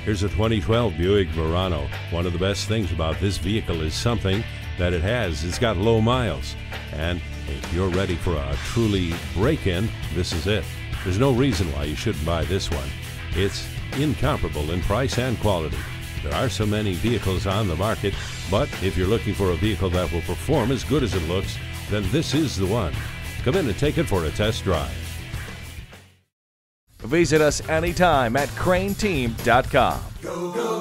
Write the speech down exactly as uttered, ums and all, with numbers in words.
Here's a twenty twelve Buick Verano. One of the best things about this vehicle is something that it has. It's got low miles. And if you're ready for a truly break-in, this is it. There's no reason why you shouldn't buy this one. It's incomparable in price and quality. There are so many vehicles on the market, but if you're looking for a vehicle that will perform as good as it looks, then this is the one. Come in and take it for a test drive. Visit us anytime at crain team dot com. Go, go.